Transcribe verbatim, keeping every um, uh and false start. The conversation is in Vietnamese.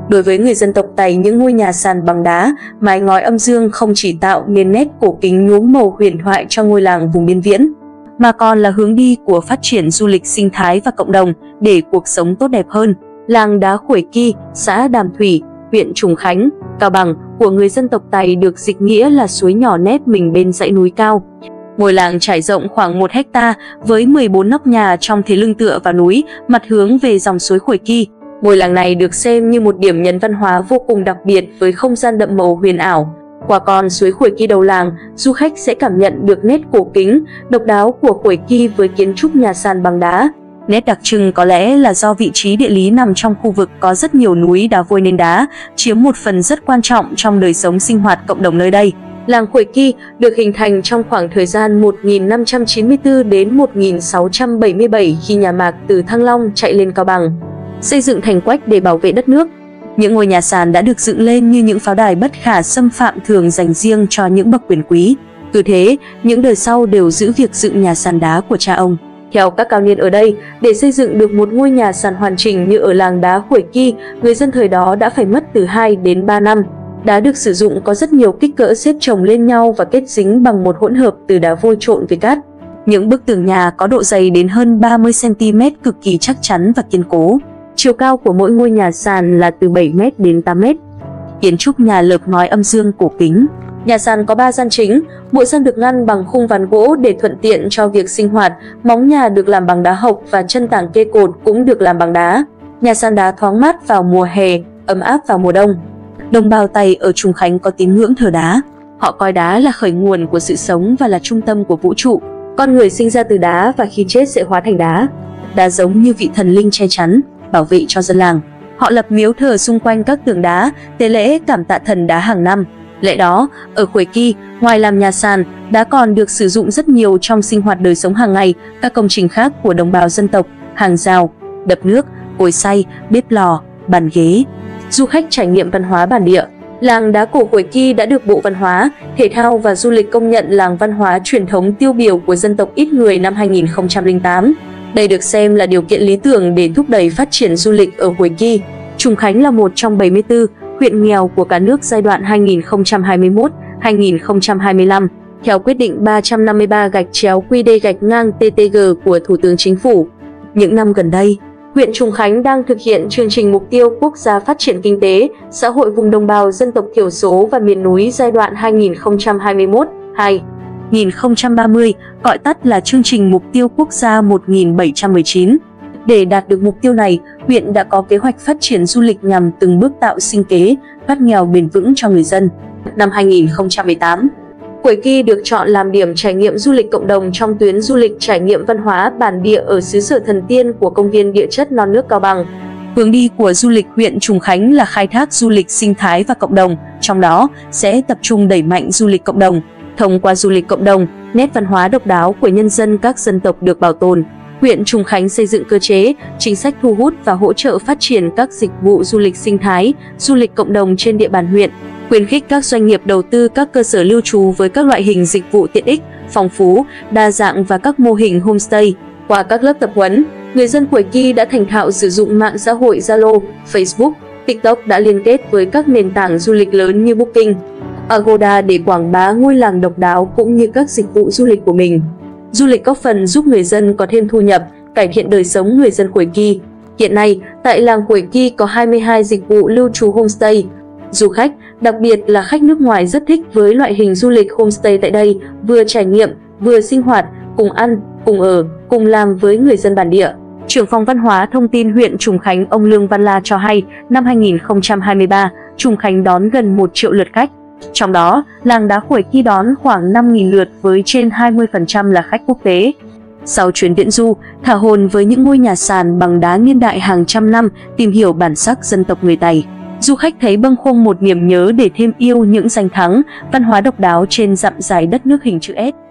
Đối với người dân tộc Tày, những ngôi nhà sàn bằng đá, mái ngói âm dương không chỉ tạo nên nét cổ kính nhuốm màu huyền thoại cho ngôi làng vùng biên viễn, mà còn là hướng đi của phát triển du lịch sinh thái và cộng đồng để cuộc sống tốt đẹp hơn. Làng đá Khuổi Ki, xã Đàm Thủy, huyện Trùng Khánh, Cao Bằng của người dân tộc Tày được dịch nghĩa là suối nhỏ nép mình bên dãy núi cao. Ngôi làng trải rộng khoảng một héc ta với mười bốn nóc nhà trong thế lưng tựa vào núi, mặt hướng về dòng suối Khuổi Ki. Ngôi làng này được xem như một điểm nhấn văn hóa vô cùng đặc biệt với không gian đậm màu huyền ảo. Qua con suối Khuổi Ki đầu làng, du khách sẽ cảm nhận được nét cổ kính, độc đáo của Khuổi Ki với kiến trúc nhà sàn bằng đá. Nét đặc trưng có lẽ là do vị trí địa lý nằm trong khu vực có rất nhiều núi đá vôi nền đá, chiếm một phần rất quan trọng trong đời sống sinh hoạt cộng đồng nơi đây. Làng Khuổi Ki được hình thành trong khoảng thời gian một nghìn năm trăm chín mươi tư đến một nghìn sáu trăm bảy mươi bảy khi nhà Mạc từ Thăng Long chạy lên Cao Bằng, xây dựng thành quách để bảo vệ đất nước. Những ngôi nhà sàn đã được dựng lên như những pháo đài bất khả xâm phạm thường dành riêng cho những bậc quyền quý. Cứ thế, những đời sau đều giữ việc dựng nhà sàn đá của cha ông. Theo các cao niên ở đây, để xây dựng được một ngôi nhà sàn hoàn chỉnh như ở làng đá Khuổi Ki, người dân thời đó đã phải mất từ hai đến ba năm. Đá được sử dụng có rất nhiều kích cỡ xếp chồng lên nhau và kết dính bằng một hỗn hợp từ đá vôi trộn với cát. Những bức tường nhà có độ dày đến hơn ba mươi xăng ti mét, cực kỳ chắc chắn và kiên cố. Chiều cao của mỗi ngôi nhà sàn là từ bảy mét đến tám mét. Kiến trúc nhà lợp ngói âm dương cổ kính. Nhà sàn có ba gian chính, mỗi gian được ngăn bằng khung ván gỗ để thuận tiện cho việc sinh hoạt. Móng nhà được làm bằng đá hộc và chân tảng kê cột cũng được làm bằng đá. Nhà sàn đá thoáng mát vào mùa hè, ấm áp vào mùa đông. Đồng bào Tày ở Trùng Khánh có tín ngưỡng thờ đá. Họ coi đá là khởi nguồn của sự sống và là trung tâm của vũ trụ. Con người sinh ra từ đá và khi chết sẽ hóa thành đá. Đá giống như vị thần linh che chắn, bảo vệ cho dân làng. Họ lập miếu thờ xung quanh các tượng đá, tế lễ cảm tạ thần đá hàng năm. Lẽ đó, ở Khuổi Ki, ngoài làm nhà sàn, đá còn được sử dụng rất nhiều trong sinh hoạt đời sống hàng ngày, các công trình khác của đồng bào dân tộc, hàng rào, đập nước, cối xay, bếp lò, bàn ghế. Du khách trải nghiệm văn hóa bản địa. Làng đá cổ Khuổi Ki đã được Bộ Văn hóa, Thể thao và Du lịch công nhận làng văn hóa truyền thống tiêu biểu của dân tộc ít người năm hai nghìn không trăm lẻ tám. Đây được xem là điều kiện lý tưởng để thúc đẩy phát triển du lịch ở Khuổi Ki. Trùng Khánh là một trong bảy mươi tư huyện nghèo của cả nước giai đoạn hai nghìn không trăm hai mươi mốt đến hai nghìn không trăm hai mươi lăm, theo quyết định ba trăm năm mươi ba gạch chéo quy đê gạch ngang T T G của Thủ tướng Chính phủ. Những năm gần đây, huyện Trùng Khánh đang thực hiện chương trình mục tiêu quốc gia phát triển kinh tế, xã hội vùng đồng bào dân tộc thiểu số và miền núi giai đoạn hai nghìn không trăm hai mươi mốt đến hai nghìn không trăm ba mươi, gọi tắt là chương trình mục tiêu quốc gia một nghìn bảy trăm mười chín. Để đạt được mục tiêu này, huyện đã có kế hoạch phát triển du lịch nhằm từng bước tạo sinh kế, thoát nghèo bền vững cho người dân. Năm hai nghìn không trăm mười tám, Khuổi Ki được chọn làm điểm trải nghiệm du lịch cộng đồng trong tuyến du lịch trải nghiệm văn hóa bản địa ở xứ sở thần tiên của công viên địa chất non nước Cao Bằng. Hướng đi của du lịch huyện Trùng Khánh là khai thác du lịch sinh thái và cộng đồng, trong đó sẽ tập trung đẩy mạnh du lịch cộng đồng. Thông qua du lịch cộng đồng, nét văn hóa độc đáo của nhân dân các dân tộc được bảo tồn. Huyện Trùng Khánh xây dựng cơ chế, chính sách thu hút và hỗ trợ phát triển các dịch vụ du lịch sinh thái, du lịch cộng đồng trên địa bàn huyện, khuyến khích các doanh nghiệp đầu tư các cơ sở lưu trú với các loại hình dịch vụ tiện ích, phong phú, đa dạng và các mô hình homestay. Qua các lớp tập huấn, người dân Khuổi Ki đã thành thạo sử dụng mạng xã hội Zalo, Facebook, TikTok, đã liên kết với các nền tảng du lịch lớn như Booking, Agoda để quảng bá ngôi làng độc đáo cũng như các dịch vụ du lịch của mình. Du lịch góp phần giúp người dân có thêm thu nhập, cải thiện đời sống người dân Khuổi Ki. Hiện nay, tại làng Khuổi Ki có hai mươi hai dịch vụ lưu trú homestay. Du khách, đặc biệt là khách nước ngoài rất thích với loại hình du lịch homestay tại đây, vừa trải nghiệm, vừa sinh hoạt, cùng ăn, cùng ở, cùng làm với người dân bản địa. Trưởng phòng Văn hóa Thông tin huyện Trùng Khánh ông Lương Văn La cho hay, năm hai nghìn không trăm hai mươi ba, Trùng Khánh đón gần một triệu lượt khách. Trong đó, làng đá Khuổi Ki đón khoảng năm nghìn lượt với trên hai mươi phần trăm là khách quốc tế. Sau chuyến viễn du, thả hồn với những ngôi nhà sàn bằng đá niên đại hàng trăm năm, tìm hiểu bản sắc dân tộc người Tày, du khách thấy bâng khuâng một niềm nhớ để thêm yêu những danh thắng, văn hóa độc đáo trên dặm dài đất nước hình chữ S.